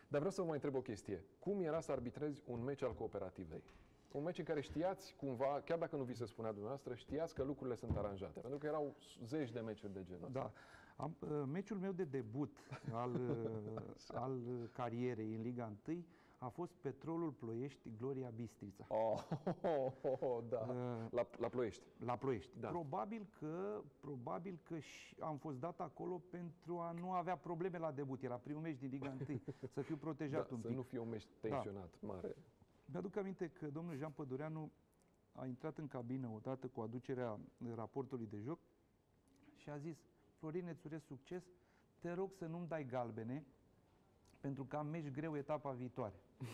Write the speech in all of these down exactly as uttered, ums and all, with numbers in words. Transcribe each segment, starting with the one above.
Dar vreau să vă mai întreb o chestie. Cum era să arbitrezi un meci al Cooperativei? Un meci în care știați cumva, chiar dacă nu vi se spunea dumneavoastră, știați că lucrurile sunt aranjate. Pentru că erau zeci de meciuri de genul ăsta. Da. Am, meciul meu de debut al, al carierei în Liga unu a fost Petrolul Ploiești, Gloria Bistrița. Oh, oh, oh, oh, da. Uh, la, la Ploiești. La Ploiești. Da. Probabil că, probabil că și am fost dat acolo pentru a nu avea probleme la debut. Era primul meci din Liga unu, să fiu protejat Da, un să pic. nu fie un meci tensionat, da. Mare. Mi-aduc aminte că domnul Jean Pădureanu a intrat în cabină odată cu aducerea raportului de joc și a zis: Florin, îți urez succes, te rog să nu-mi dai galbene pentru că am meci greu etapa viitoare.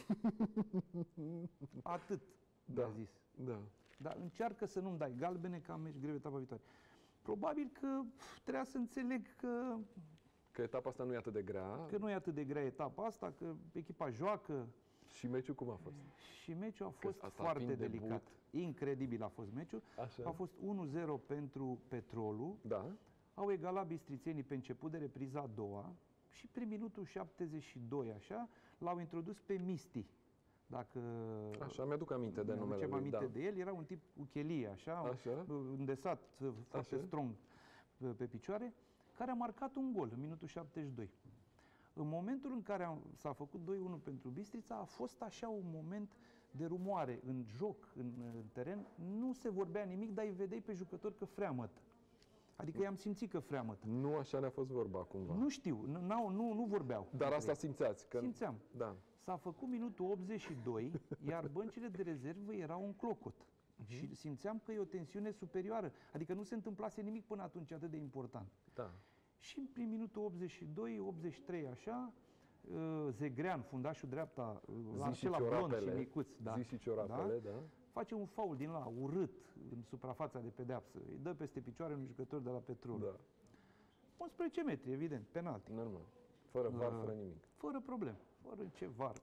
Atât Da, mi-a zis. da. Dar încearcă să nu-mi dai galbene că am meci greu etapa viitoare. Probabil că trebuia să înțeleg că, Că etapa asta nu e atât de grea. că nu e atât de grea etapa asta, că echipa joacă. Și meciul cum a fost? Și meciul a fost asta foarte fiind delicat. debut. Incredibil a fost meciul. Așa. A fost unu zero pentru Petrolul. Da. Au egalat bistrițenii pe început de repriza a doua și prin minutul șaptezeci și doi, așa, l-au introdus pe Misti. Dacă Așa, mi-aduc aminte de numele lui. aminte Da. de el, era un tip uchelie, așa, Așa. îndesat, foarte Așa. strong pe, pe picioare, care a marcat un gol în minutul șaptezeci și doi. În momentul în care am- s-a făcut doi unu pentru Bistrița, a fost așa un moment de rumoare în joc, în, în teren. Nu se vorbea nimic, dar îi vedeai pe jucători că freamătă. Adică i-am simțit că freamătă. Nu așa ne-a fost vorba cumva. Nu știu, nu, n-au- nu, nu vorbeau. Dar asta simțeați? Că... Simțeam. Da. S-a făcut minutul optzeci și doi, iar băncile de rezervă erau un clocot. Și simțeam că e o tensiune superioară. Adică nu se întâmplase nimic până atunci atât de important. Da. Și prin minutul optzeci și doi, optzeci și trei, așa, uh, Zegrean, fundașul dreapta, uh, la Zi și acela blond și ciorapele. micuț, da, Zi și ciorapele, da. face un faul din la urât în suprafața de pedeapsă. Îi dă peste picioare unui jucător de la Petrol. Da. unsprezece metri, evident, penalti. Normal. Fără var, Uh, fără nimic. Fără problem. Fără ce var.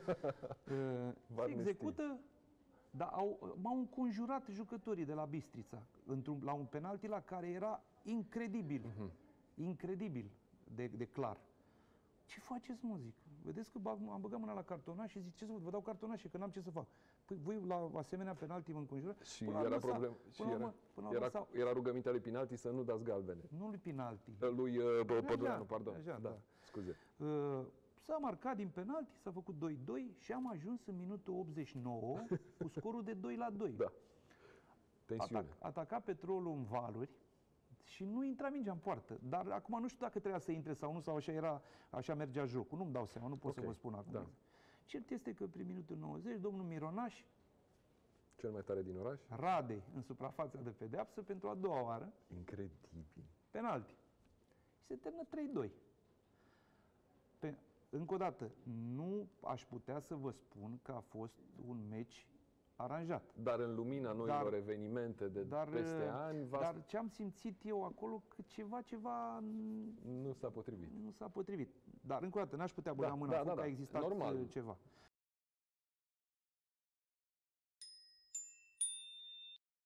Uh, Var se execută, dar au, m-au înconjurat jucătorii de la Bistrița într-un, la un penalti la care era incredibil. Uh-huh. Incredibil de, de clar. Ce faceți, mă, zic? Vedeți că bag, am băgat mâna la cartonaș și zic: ce să vă, vă dau cartonașe, că n-am ce să fac. Păi voi la asemenea penalti mă înconjurați? Și Până la era urmă s-a- problem. Și până la era, urmă- până la urmă era, s-a- era rugămintea lui Pinalti să nu dați galbene. Nu lui penalti. Lui uh, Pă- Pădureanu, pardon. Așa, da, da. scuze. Uh, S-a marcat din penalti, s-a făcut doi doi și am ajuns în minutul optzeci și nouă cu scorul de doi la doi. Da. Tensiune. Atac, ataca Petrolul în valuri și nu intra mingea în poartă. Dar acum nu știu dacă trebuia să intre sau nu, sau așa, era, așa mergea jocul. Nu-mi dau seama, nu pot Ok, să vă spun acum. da. Cert este că prin minutul nouăzeci, domnul Mironaș Cel mai tare din oraș? rade în suprafața de pedeapsă pentru a doua oară Incredibil. penalti. Și se termină trei doi. Pe, încă o dată, nu aș putea să vă spun că a fost un meci aranjat. Dar în lumina noilor Dar- evenimente de Dar, peste ani, v-a- dar ce am simțit eu acolo, că ceva, ceva nu s-a potrivit. nu s-a potrivit. Dar încă o dată, n-aș putea băga Da, mâna da, în foc da, că da. a existat Normal. uh, ceva.